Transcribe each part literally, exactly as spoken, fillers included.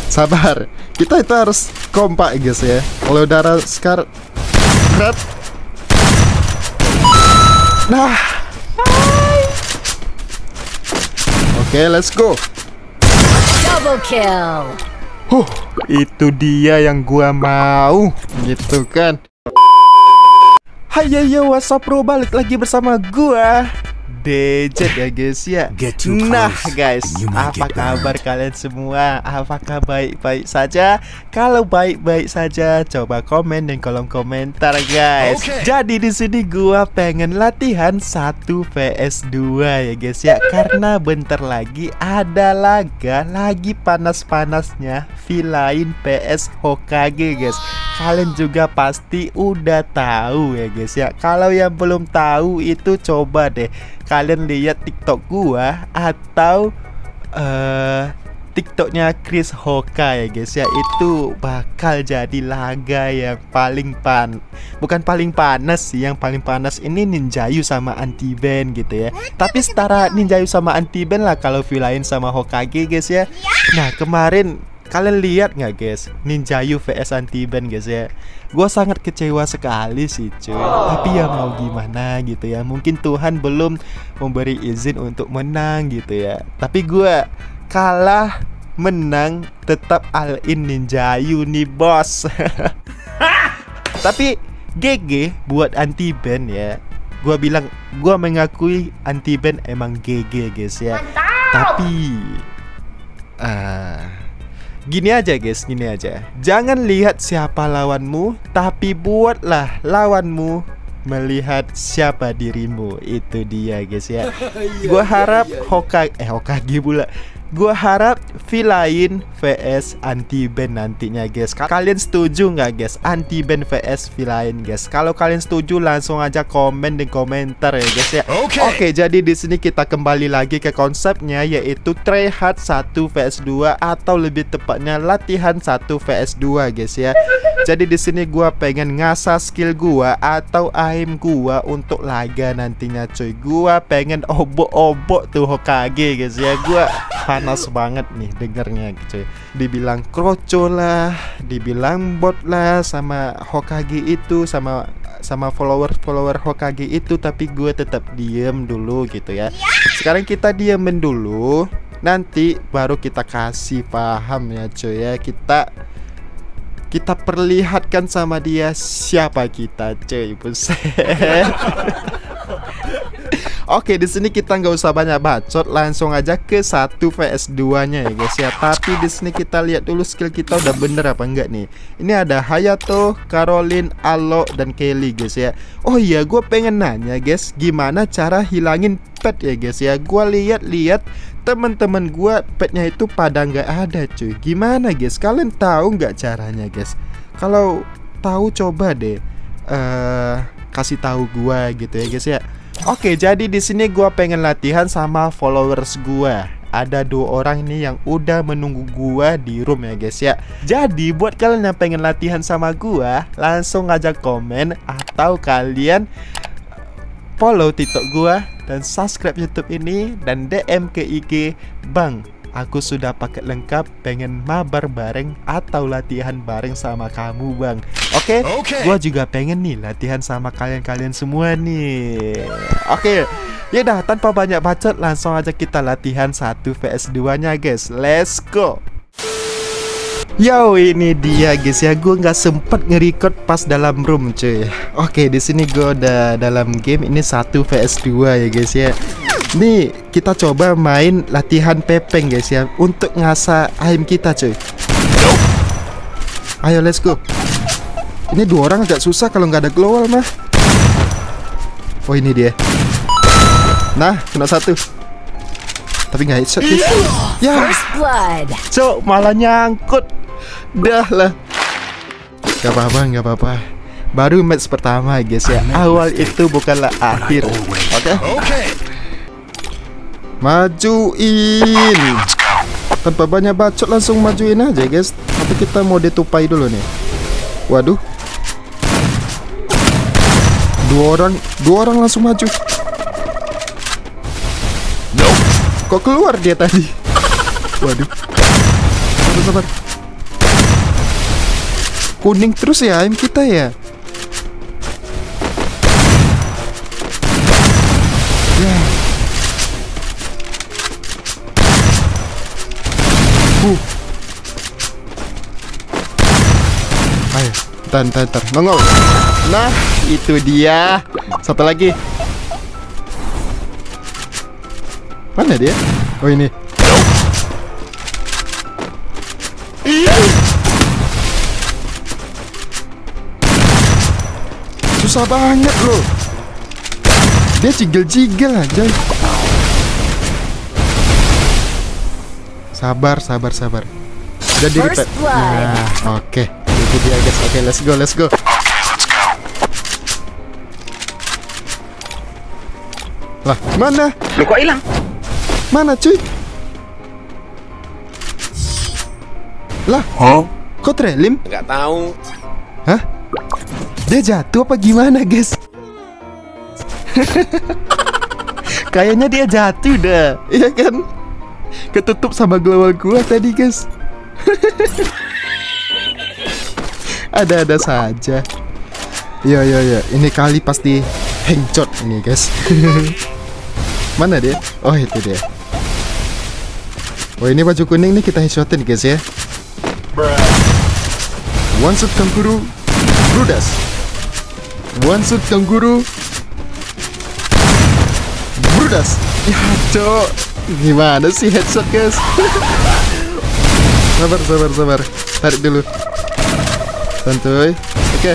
Sabar. Kita itu harus kompak guys ya. Kalau darah Scar berat. Nah. Oke, okay, let's go. Double kill. Huh, itu dia yang gua mau, gitu kan. Hai yo yo, what's up bro, balik lagi bersama gua Dejet ya guys ya. Nah guys, apa kabar kalian semua? Apakah baik-baik saja? Kalau baik-baik saja, coba komen di kolom komentar guys. Okay. Jadi di sini gua pengen latihan satu vs dua ya guys ya. Karena bentar lagi ada laga lagi panas-panasnya Villain vs Hokage guys. Kalian juga pasti udah tahu ya guys ya. Kalau yang belum tahu itu coba deh kalian lihat TikTok gua atau uh, TikToknya Chris Hoka ya guys ya. Itu bakal jadi laga yang paling pan bukan paling panas sih, yang paling panas ini Ninjayu sama Anti-Ban gitu ya. Tapi setara Ninjayu sama Anti-Ban lah kalau Villain sama Hokage guys ya. Nah kemarin kalian lihat nggak guys, Ninjayu vs Anti-Ban guys ya. Gue sangat kecewa sekali sih cuy. Tapi ya mau gimana gitu ya. Mungkin Tuhan belum memberi izin untuk menang gitu ya. Tapi gue kalah menang tetap all in Ninjayu nih bos. Tapi G G buat Anti-Ban ya. Gue bilang, gue mengakui Anti-Ban emang G G guys ya. Tapi ah uh, gini aja guys, gini aja. Jangan lihat siapa lawanmu, tapi buatlah lawanmu melihat siapa dirimu. Itu dia guys ya. Gua harap Hokage eh Hokage pula. Gua harap Villain vs Anti-Ban nantinya guys. Kalian setuju nggak guys Anti-Ban vs Villain guys? Kalau kalian setuju langsung aja komen di komentar ya guys ya. Oke, okay. okay, jadi di sini kita kembali lagi ke konsepnya, yaitu tryhard satu vs dua atau lebih tepatnya latihan satu vs dua guys ya. Jadi di sini gua pengen ngasah skill gua atau aim gua untuk laga nantinya cuy. Gua pengen obok-obok tuh Hokage guys ya. Gua panas banget nih dengernya cuy. Dibilang kroco lah, dibilang bot lah sama Hokage itu, sama sama follower-follower Hokage itu, tapi gue tetap diem dulu gitu ya. Sekarang kita diemin dulu, nanti baru kita kasih paham ya cuy ya. Kita kita perlihatkan sama dia siapa kita cuy. Buset. Oke, di sini kita nggak usah banyak bacot, langsung aja ke satu vs dua nya ya guys ya. Tapi di sini kita lihat dulu skill kita udah bener apa enggak nih. Ini ada Hayato, Caroline, Alo, dan Kelly guys ya. Oh iya, gue pengen nanya guys, gimana cara hilangin pet ya guys ya. Gue lihat-lihat teman-teman gue petnya itu pada nggak ada cuy. Gimana guys? Kalian tahu nggak caranya guys? Kalau tahu coba deh uh, kasih tahu gue gitu ya guys ya. Oke, jadi di sini gua pengen latihan sama followers gua. Ada dua orang ini yang udah menunggu gua di room ya guys ya. Jadi buat kalian yang pengen latihan sama gua, langsung aja komen atau kalian follow TikTok gua dan subscribe YouTube ini dan D M ke I G, "Bang, aku sudah paket lengkap, pengen mabar bareng atau latihan bareng sama kamu bang." Oke, okay? okay. Gua juga pengen nih latihan sama kalian-kalian semua nih. Oke, okay. Ya dah, tanpa banyak bacot langsung aja kita latihan satu vs dua nya guys. Let's go. Yo, ini dia guys ya. Gue nggak sempet nge-record pas dalam room cuy. Oke, okay, di sini gue udah dalam game ini satu vs dua ya guys ya. Nih kita coba main latihan pepeng guys ya, untuk ngasah aim kita cuy. Ayo let's go. Ini dua orang agak susah kalau nggak ada global mah. Oh ini dia. Nah kena satu, tapi nggak headshot guys. Ya cok, malah nyangkut. Dah lah. Gak apa-apa, gak apa-apa. Baru match pertama guys ya. Awal itu bukanlah akhir. Oke okay? Okay. Majuin. Tanpa banyak bacot langsung majuin aja guys. Tapi kita mau ditupai dulu nih. Waduh. Dua orang, dua orang langsung maju. Kok keluar dia tadi? Waduh. Sabar, sabar. kuning terus ya aim kita ya. Ya. Uh. Ayo, tahan, tahan, tahan. Nongol. Nah, itu dia. Satu lagi. Mana dia? Oh ini. Susah banget loh. Dia jigel-jigel aja. Sabar, sabar, sabar. Jadi repeat. Nah, oke. Okay. Itu dia guys. Oke, okay, let's go, let's go. Lah, mana? Lu kok hilang? Mana cuy? Lah, huh? kok trelim? Nggak tahu. Hah? Dia jatuh apa gimana guys? Kayaknya dia jatuh dah. Iya kan? Ketutup sama global gua tadi guys. Ada-ada saja. Iya iya iya. Ini kali pasti headshot ini guys. Mana dia? Oh itu dia. Oh ini baju kuning nih kita headshotin guys ya. One shot kangguru Brudas. One shot kangguru Brudas. Ya cok, gimana sih headshot guys? Sabar sabar sabar. Tarik dulu. Santuy. Oke.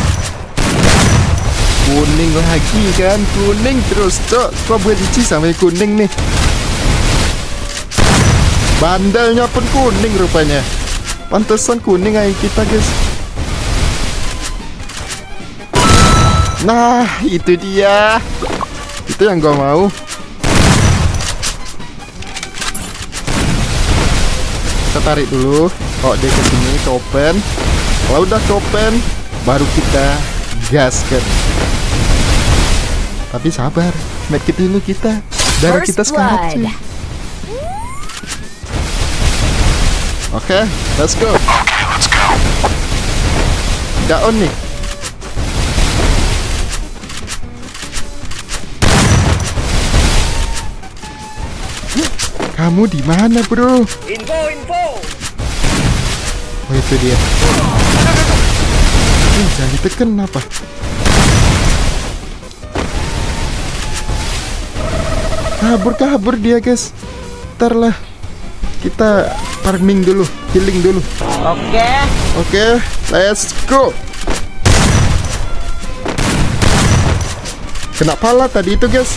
Kuning lagi kan, kuning terus cok. Kok benci sama yang kuning nih? Bandelnya pun kuning rupanya. Pantesan kuning aja kita guys. Nah itu dia. Itu yang gua mau. Kita tarik dulu. Oh dia kesini ke open. Kalau udah ke open baru kita gaskan. Tapi sabar, medkit dulu kita. Darah kita sekarat cuy. Oke, okay, let's go. Down nih. Kamu di mana, bro? Info, info. Oh itu dia. Eh, jangan ditekan apa? Kabur-kabur dia guys. Ntar lah. Kita farming dulu, healing dulu. Oke. Okay. Oke, okay, let's go. Kena pala tadi itu guys.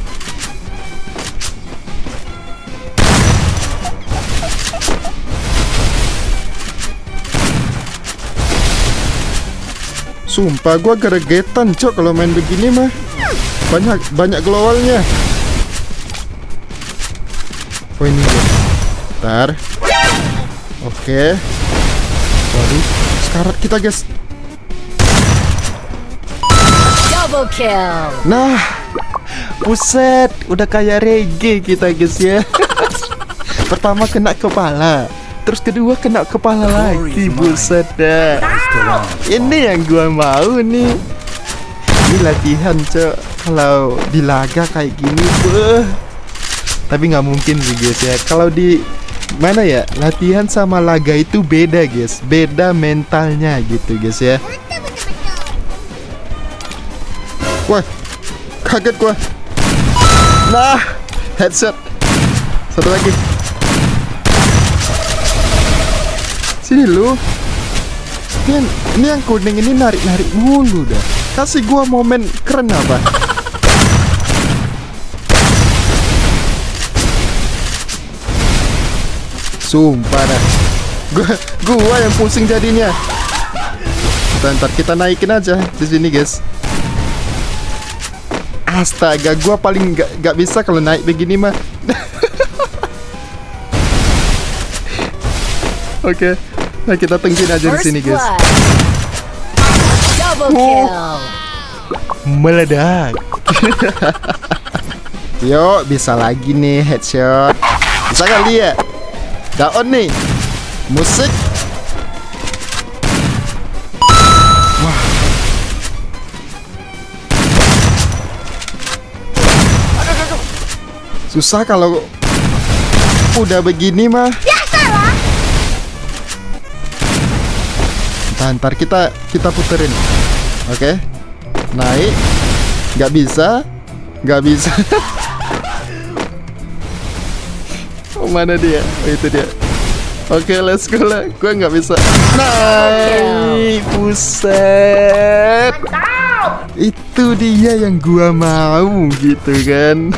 Sumpah gua geregetan cok kalau main begini mah. Banyak banyak glowalnya. Oh ini dia. Bentar. Oke. Baru sekarat kita guys. Double kill. Nah, buset, udah kayak reggae kita guys ya. Pertama kena kepala, terus kedua kena kepala lagi, buset dah. Ini yang gua mau nih. Ini latihan cok. Kalau di laga kayak gini, beuh. Tapi nggak mungkin sih guys ya. Kalau di mana ya, latihan sama laga itu beda guys. Beda mentalnya gitu guys ya. Wah, kaget gua. Nah, headshot. Satu lagi. Sini lu. Ini, ini yang kuning ini narik-narik mulu dah. Kasih gua momen keren apa? Sumpah dah. Gua, gua yang pusing jadinya. Bentar, kita naikin aja di sini guys. Astaga, gua paling gak, gak bisa kalau naik begini mah. Oke, okay. Nah kita tengkin aja di sini guys. Double kill. Meledak. Yuk, bisa lagi nih headshot. Bisa kali ya? Down nih. Musik. Susah kalau udah begini mah. Ntar, ntar kita kita puterin. Oke, naik. Nggak bisa, nggak bisa. Oh, mana dia? Oh, itu dia. Oke, let's go lah. Gue nggak bisa. Naik, buset. Itu dia yang gua mau gitu kan.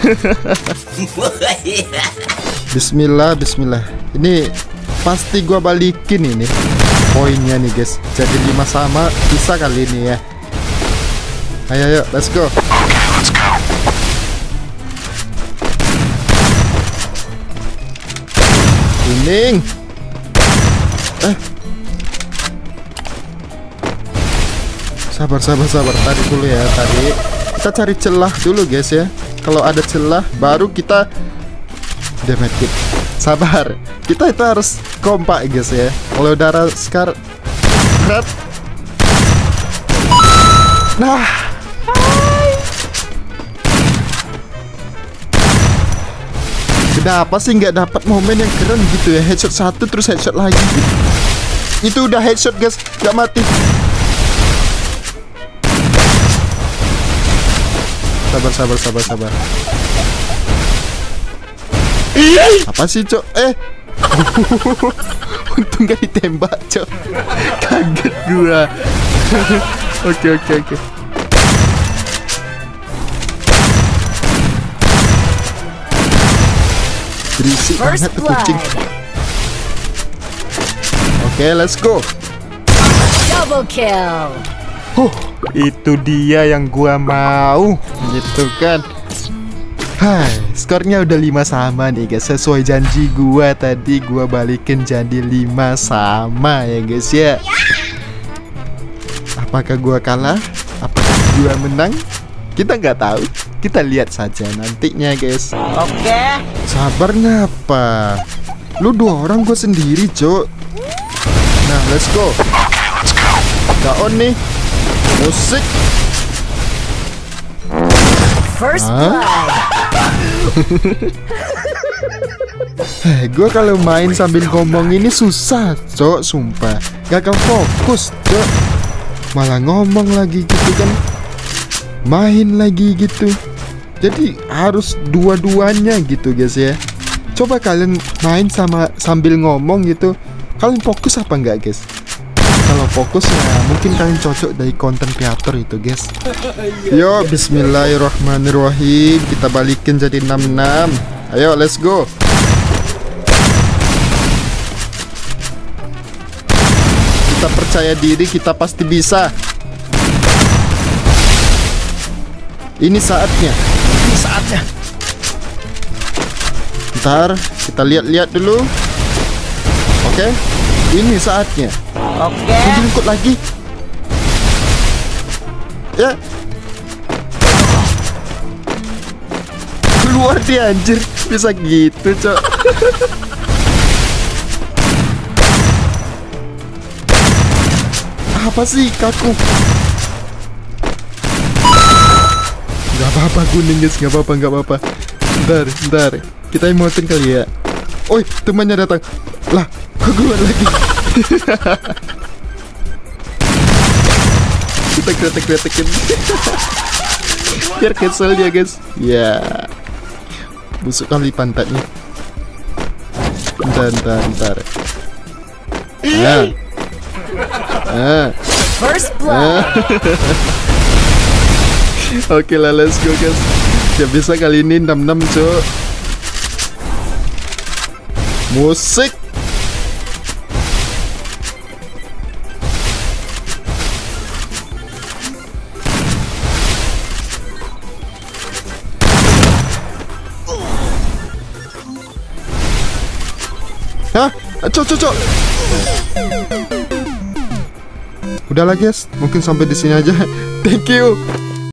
Bismillah, bismillah. Ini pasti gua balikin ini poinnya nih guys. Jadi lima sama bisa kali ini ya. Ayo, ayo, let's go. Kuning. Eh, sabar, sabar, sabar. Tarik dulu ya, tarik. Kita cari celah dulu guys ya. Kalau ada celah, baru kita damage it. Sabar. Kita itu harus kompak guys ya. Kalau darah skar berat. Nah. Kenapa sih nggak dapat momen yang keren gitu ya? Headshot satu terus headshot lagi gitu. Itu udah headshot guys, nggak mati. Sabar, sabar, sabar, sabar. Apa sih cok? Eh, untung gak ditembak cok. Kaget gua. Oke, oke, oke. Berisik banget tuh kucing. Oke, let's go. Double kill. Huh, itu dia yang gua mau, gitu kan. Hai, skornya udah lima sama nih guys. Sesuai janji gua tadi, gua balikin jadi lima sama ya guys ya. Apakah gua kalah? Apakah gua menang? Kita nggak tahu. Kita lihat saja nantinya guys. Oke. Sabar ngapa? Lu dua orang, gua sendiri cok. Nah, let's go. Gak on nih. Musik. First Hah? blood. Eh, gue kalau main sambil ngomong ini susah, cok, sumpah. Gak akan fokus, cok. Malah ngomong lagi gitu kan. Main lagi gitu. Jadi harus dua-duanya gitu guys ya. Coba kalian main sama sambil ngomong gitu. Kalian fokus apa enggak guys? Kalau fokus ya mungkin kalian cocok dari konten kreator itu guys. Yo, bismillahirrahmanirrahim. Kita balikin jadi enam enam. Ayo, let's go. Kita percaya diri, kita pasti bisa. Ini saatnya. Ini saatnya. Ntar kita lihat-lihat dulu. Oke, ini saatnya. Oke. Tunggu ikut lagi. Ya. Keluar dia anjir. Bisa gitu, cok. Apa sih kaku? Gak apa-apa kuning guys, gak apa-apa, gak apa-apa. Bentar, bentar. Kita emotin kali ya. Oi, temannya datang. Lah, kok keluar lagi? Kita kretek-kretekin. Biar kesel dia guys. Ya, busuk kali pantatnya. Bentar, bentar, bentar. Nah. Nah. First blood. Oke lah, let's go guys. Ya bisa kali ini enam enam cok. Musik. Hah? Cok, cok, cok. Udahlah guys, mungkin sampai di sini aja. Thank you.